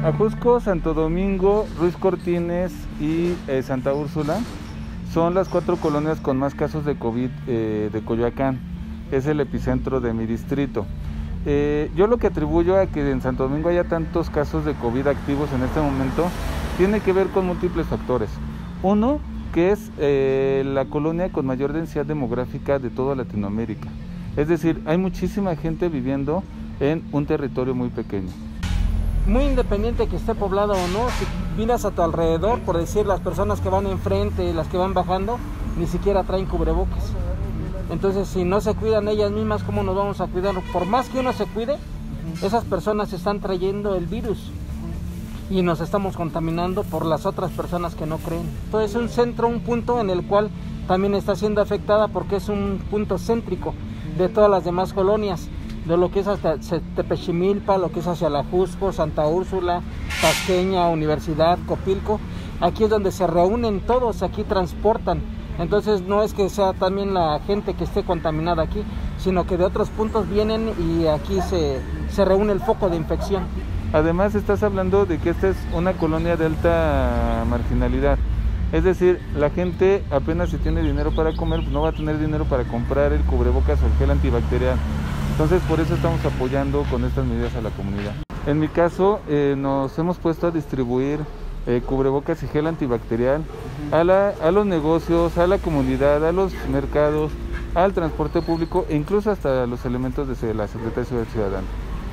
Ajusco, Santo Domingo, Ruiz Cortines y Santa Úrsula son las 4 colonias con más casos de COVID de Coyoacán. Es el epicentro de mi distrito. Yo lo que atribuyo a que en Santo Domingo haya tantos casos de COVID activos en este momento tiene que ver con múltiples factores. Uno, que es la colonia con mayor densidad demográfica de toda Latinoamérica. Es decir, hay muchísima gente viviendo en un territorio muy pequeño. Muy independiente que esté poblado o no, si miras a tu alrededor, por decir, las personas que van enfrente y las que van bajando, ni siquiera traen cubrebocas. Entonces, si no se cuidan ellas mismas, ¿cómo nos vamos a cuidar? Por más que uno se cuide, esas personas están trayendo el virus y nos estamos contaminando por las otras personas que no creen. Entonces, es un centro, un punto en el cual también está siendo afectada porque es un punto céntrico de todas las demás colonias, de lo que es hasta Tepechimilpa, lo que es hacia la Ajusco, Santa Úrsula, Tasqueña, Universidad, Copilco. Aquí es donde se reúnen todos, aquí transportan. Entonces no es que sea también la gente que esté contaminada aquí, sino que de otros puntos vienen y aquí se reúne el foco de infección. Además estás hablando de que esta es una colonia de alta marginalidad. Es decir, la gente apenas si tiene dinero para comer, pues no va a tener dinero para comprar el cubrebocas o el gel antibacterial. Entonces por eso estamos apoyando con estas medidas a la comunidad. En mi caso nos hemos puesto a distribuir cubrebocas y gel antibacterial a los negocios, a la comunidad, a los mercados, al transporte público e incluso hasta los elementos de la Secretaría de Seguridad Ciudadana.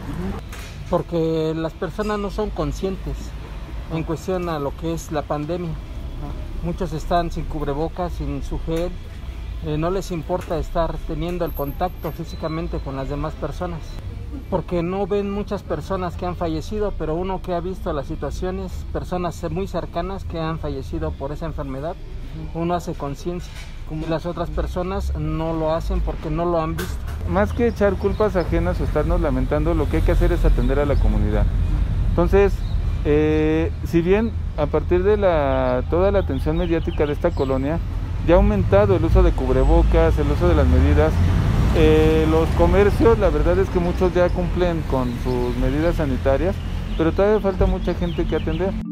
Porque las personas no son conscientes en cuestión a lo que es la pandemia. Muchos están sin cubrebocas, sin su gel, no les importa estar teniendo el contacto físicamente con las demás personas, porque no ven muchas personas que han fallecido, pero uno que ha visto las situaciones, personas muy cercanas que han fallecido por esa enfermedad, uno hace conciencia, como las otras personas no lo hacen porque no lo han visto. Más que echar culpas ajenas o estarnos lamentando, lo que hay que hacer es atender a la comunidad. Entonces, si bien a partir de toda la atención mediática de esta colonia, ya ha aumentado el uso de cubrebocas, el uso de las medidas, los comercios, la verdad es que muchos ya cumplen con sus medidas sanitarias, pero todavía falta mucha gente que atender.